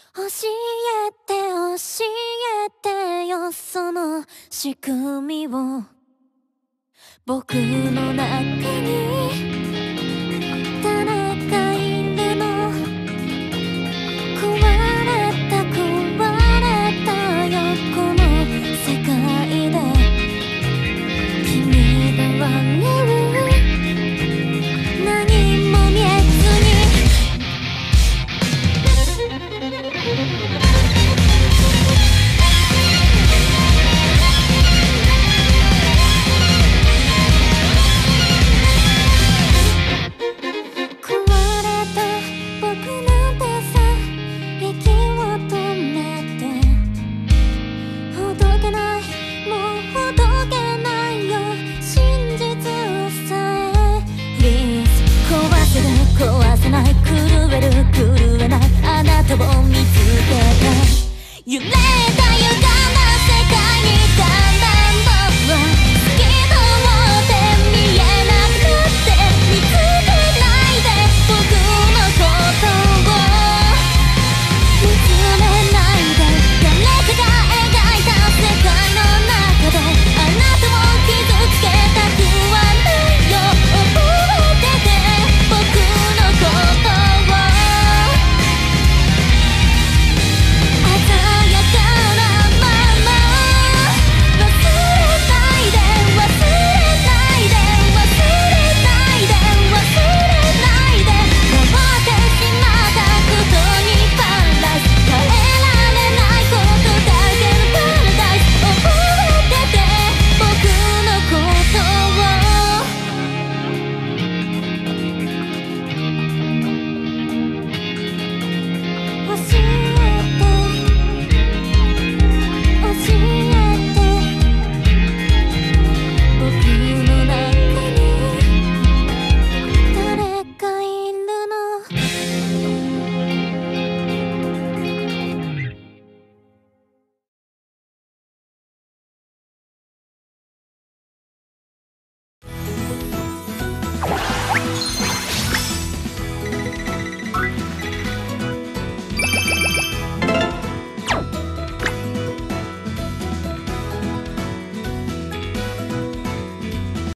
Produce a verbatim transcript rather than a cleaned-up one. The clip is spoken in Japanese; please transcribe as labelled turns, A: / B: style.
A: 教えて教えてよその仕組みを僕の中に誰かいるの壊れた壊れたよこの世界で君が笑う何も見えずに壊せない震える震えないあなたを見つけた揺れ